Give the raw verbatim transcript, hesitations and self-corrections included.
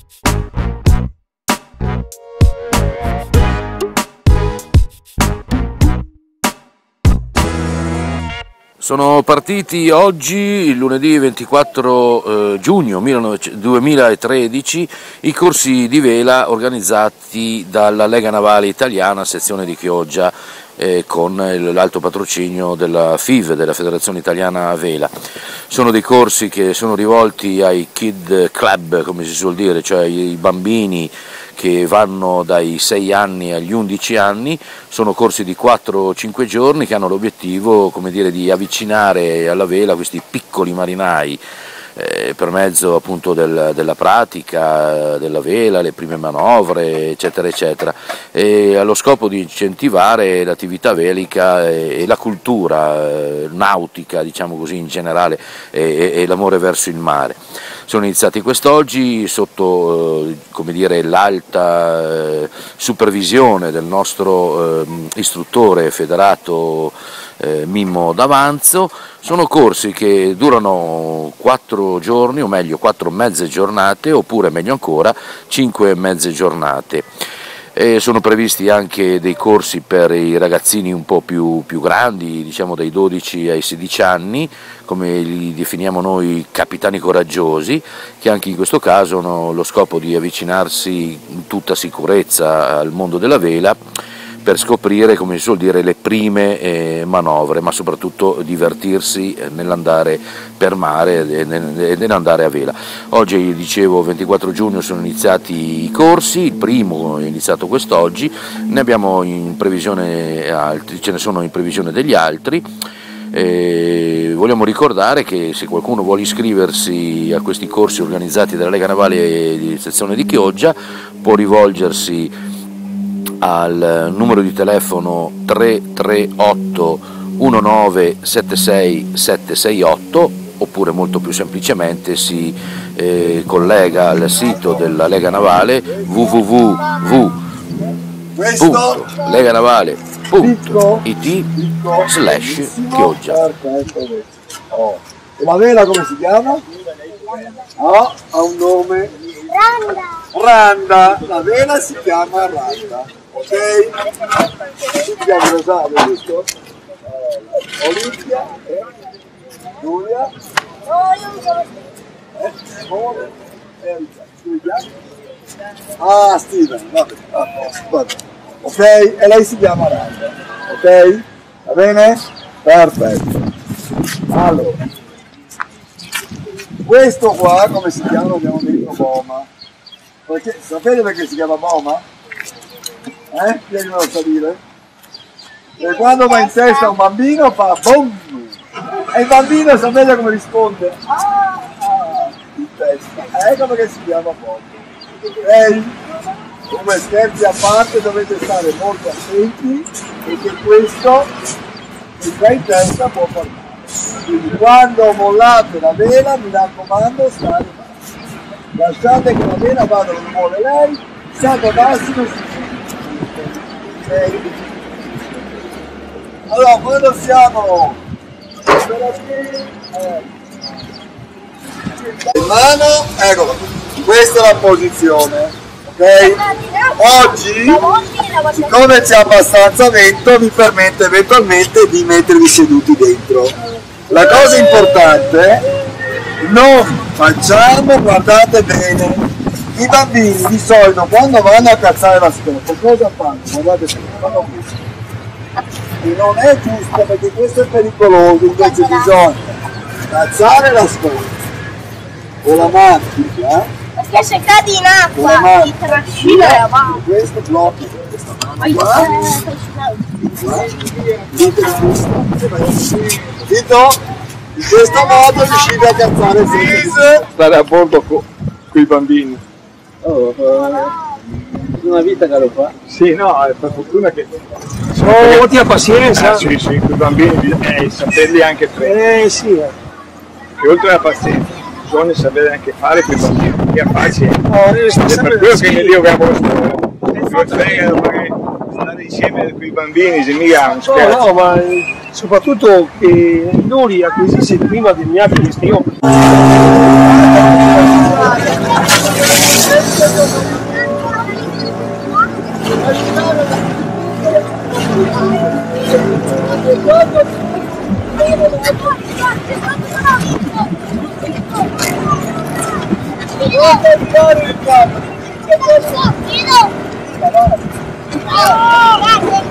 Sono partiti oggi, lunedì ventiquattro giugno duemilatredici, i corsi di vela organizzati dalla Lega Navale Italiana, sezione di Chioggia, eh, con l'alto patrocinio della F I V, della Federazione Italiana Vela. Sono dei corsi che sono rivolti ai Kid Club, come si suol dire, cioè ai bambini che vanno dai sei anni agli undici anni. Sono corsi di quattro cinque giorni che hanno l'obiettivo, come dire, di avvicinare alla vela questi piccoli marinai eh, per mezzo appunto del, della pratica della vela, le prime manovre, eccetera eccetera, e allo scopo di incentivare l'attività velica e, e la cultura eh, nautica, diciamo così, in generale, e, e, e l'amore verso il mare. Sono iniziati quest'oggi sotto eh, come dire, l'alta eh, supervisione del nostro eh, istruttore federato eh, Mimmo D'Avanzo. Sono corsi che durano quattro giorni, o meglio quattro mezze giornate, oppure meglio ancora cinque mezze giornate. E sono previsti anche dei corsi per i ragazzini un po' più, più grandi, diciamo dai dodici ai sedici anni, come li definiamo noi, capitani coraggiosi, che anche in questo caso hanno lo scopo di avvicinarsi in tutta sicurezza al mondo della vela, per scoprire, come si suol dire, le prime eh, manovre, ma soprattutto divertirsi nell'andare per mare e nell'andare a vela. Oggi, dicevo, ventiquattro giugno sono iniziati i corsi, il primo è iniziato quest'oggi, ne abbiamo in previsione altri, ce ne sono in previsione degli altri. E vogliamo ricordare che se qualcuno vuole iscriversi a questi corsi organizzati dalla Lega Navale di sezione di Chioggia, può rivolgersi al numero di telefono tre tre otto uno nove sette sei sette sei otto, oppure molto più semplicemente si eh, collega al sito della Lega Navale w w w punto leganavale punto i t slash Chioggia. La vela come si chiama? Ah, ha un nome. Randa. Randa, la vela si chiama Randa. Ok? Si chiama Rosario, giusto? Olimpia, eh? Giulia? No, io mi chiamo Eh? Simone? Erika? Giulia? Ah, Steven, vabbè, vabbè. Ok? E lei si chiama Randa. Ok? Va bene? Perfetto. Allora, questo qua come si chiama? Abbiamo detto Boma. Perché, sapete perché si chiama Boma? Eh? Chi è che me lo sa dire? E quando va in testa un bambino fa boom! E il bambino sapete come risponde? Ah! In testa. Ecco perché si chiama Boma. Ok? Come scherzi a parte dovete stare molto attenti, perché questo, se va in testa, può far male. Quindi quando mollate la vela, mi raccomando, stare bassi. Lasciate che la vela vada dove vuole lei, state bassi, non si okay. Allora, quando siamo in mano, ecco, questa è la posizione, ok? Oggi, siccome c'è abbastanza vento, vi permette eventualmente di mettervi seduti dentro. La cosa importante, non facciamo, guardate bene, i bambini di solito quando vanno a cazzare la scopa, cosa fanno? Guardate, fanno questo. E non è giusto, perché questo è pericoloso, invece bisogna cazzare la scopa con la macchina. Perché se cadi in acqua ti trascina avanti. Questo blocchi questa mano qua. Dite questo. Dito? In questo modo riuscite a cazzare senza stare a bordo con i bambini. Oh, una vita che lo fa? Sì, no, è per fortuna che... Oh, ti ha pazienza? Eh, sì, sì, con i bambini, eh, saperli anche prendere. Eh, sì. Eh. E oltre alla pazienza, bisogna sapere anche fare con i bambini, che è facile. Oh, è per quello che mi dico che abbiamo lo fregano, perché stare insieme con i bambini, se mica non scherzo. No, no, ma soprattutto che noi acquisissi prima degli altri questi Grazie.